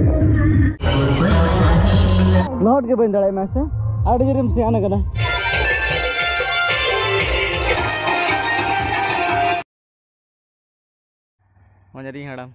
लौट के बन दड़ा मैं से आड़ जरिम से आना कना मजारी हड़ाम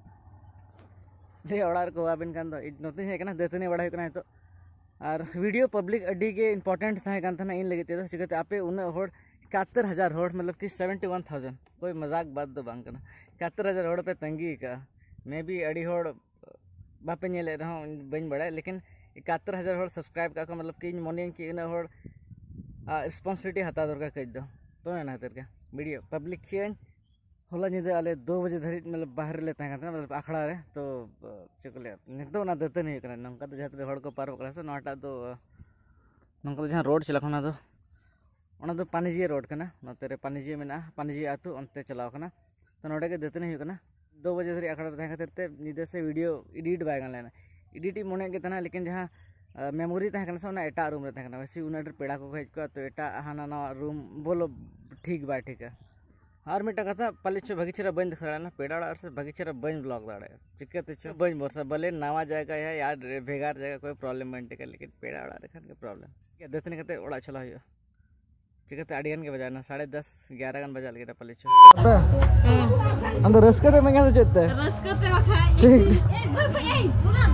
ओड़ार को आबिन कान दो नोते है कना दतनी बड़ा कना तो और वीडियो पब्लिक अड्डी के इंपॉर्टेंट था कान था इन लगे तो चिकते आपे उन होड़ 71,000 होड़ मतलब कि 71,000 कोई मजाक बात दो बांग कना 71,000 होड़ पे तंगी का मैं भी अड़ी होड़ बापे नेले रहा बन बड़ा लेकिन 71,000 होड़ सब्सक्राइब का मतलब कि मॉर्निंग की इन होड़ रिस्पांसिबिलिटी हता दरकार कह दो तो ना हतर का वीडियो पब्लिक किए होला निदे आले 2 बजे धरी मतलब बाहर ले तहन मतलब आखड़ा रे तो चकले नितो ना दते नहीं कना नंका तो जहां होड़ को पार करा से नोटा तो नंका तो जहां रोड चला खना तो पानीजी रोड कना नते रे पानीजी मेना पानीजी आतु अंते चलाव कना तो नोडे के दते नहीं कना 2 बजे धरी आखड़ा तहन खातिर ते निदे से वीडियो एडिट बाय गन लेना एडिट मोने के तना लेकिन जहां मेमोरी तहन कना से एटा रूम रे तहन कना वैसे उन पेड़ा को हेज को तो एटा हाना ना रूम बोलो ठीक बा ठीक है और मिटा कथा पाले भागी चेरा बन देखा ना पेड़ा से भागी चेरा बन ब्लॉग दाड़े चिकते चो बन भरोसा भले नवा जाएगा या यार भेगार जाएगा कोई प्रॉब्लम बन टेका लेकिन पेड़ा देखा के प्रॉब्लम क्या दतने कते ओड़ा चला हुआ चिकते आडियन के बजाना 10:30 11 गन बजा लगे पाले चो अंदर रसकते में क्या चेते रसकते वखाई ठीक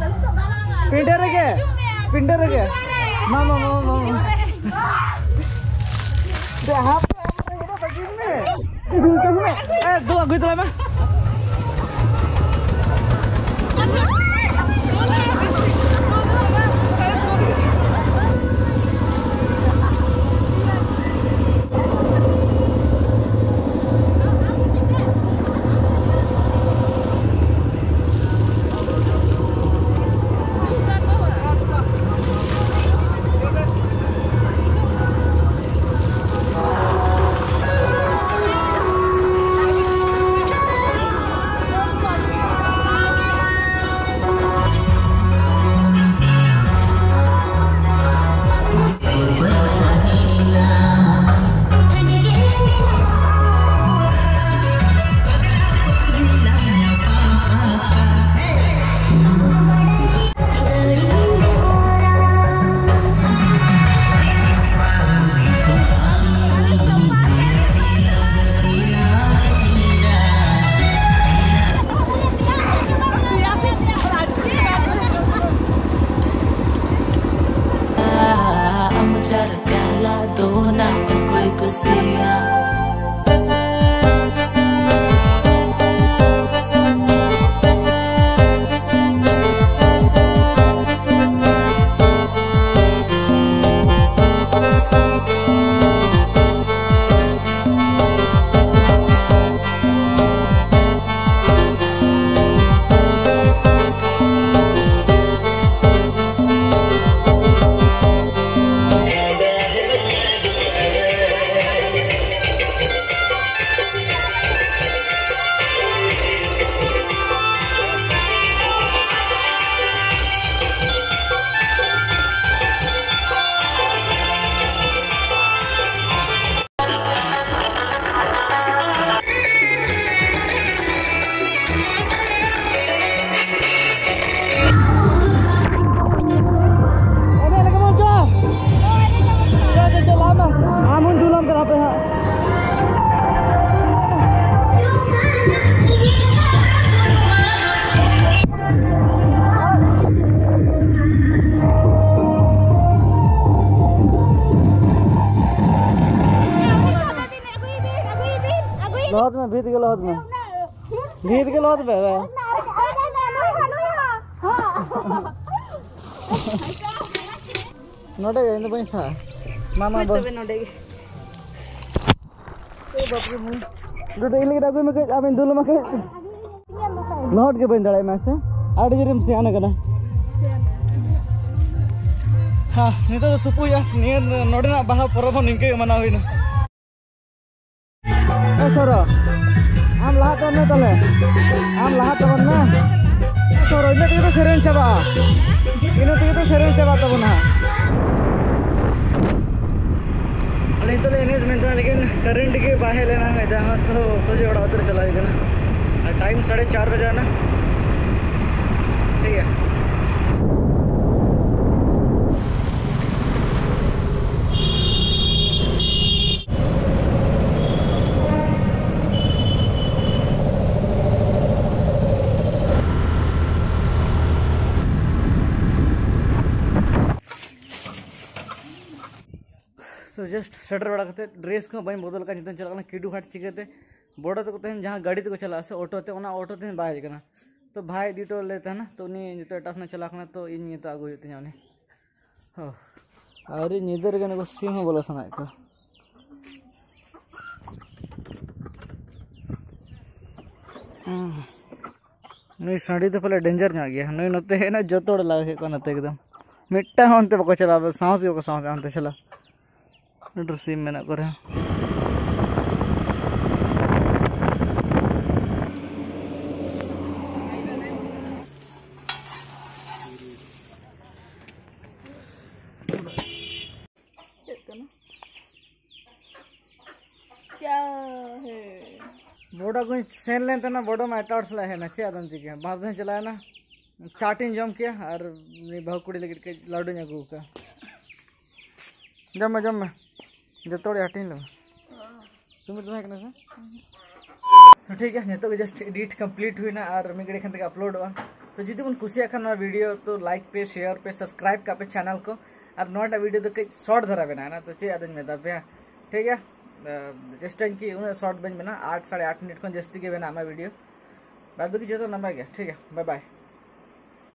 पिंडर के मामा दे हां दो आगु तो लमा लहद में भीत के लहद में नोटे इन पैसा मामा बस नोटे ए बाप रे मुई दुटे इले डागु में के आबिन दुल में के लहद के बन दड़ाई में से आड़ जरिम से आना कना हां नितो तो तुपुया ने नोडे ना बाहा परब निके मना होइना ए सरो आम लाहा तो ने तले आम लाहा तो ना सरो इने तो सेरेन चाबा इने तो सेरेन चाबा तो ना अले तो एनएस में लेकिन करंट के बाहर लेना है जहां तो सोचे बड़ा उधर चला गया ना टाइम 4:30 बजे ना ठीक है। तो जस्ट सेटर बड़ा करते ड्रेस को बन बदल का नितन चला किडू हाट चिकाते बड़ा तक जहाँ गाड़ी तक चला से ऑटो ते ऑटो ते बाय करना तो भाई दीटो लेते ना तो उन्हीं जो एटासना चला तो इन तो आगू होते उन्हें हो अरे निदर के सिंह बोला सना को नई साड़ी तो पहले डेंजर ना गया नई नते है ना जो तोड़ लगे को नते एकदम मिट्टा होते बको चला सांस को सांस आनते चला ड्रेसिंग में ना करे क्या है बोड़ा को सेन लेते ना बोड़ो में अटाउट्स ला है ना चे आदम जी के बाहर से चलाया ना चाटिन जम किया और बहुकुड़ी लगे के लाडू nya गु का जम में जो तोड़े हटिन लो सुमित तुम्हें कने से तो ठीक है नितो जस्ट एडिट कंप्लीट हुई ना और मी गड़े खन तक अपलोड हुआ तो जितने बन खुशी खान वीडियो तो लाइक पे शेयर पे सब्सक्राइब का पे चैनल को और नोटा वीडियो तो कई शॉर्ट धरा बना ना तो चे आदन में दबे ठीक है चेष्टा की उन्हें शॉर्ट बन बना 8 साढ़े 8 मिनट को जस्ती के बना वीडियो बाद बाकी जो तो नंबर गया ठीक है बाय बाय।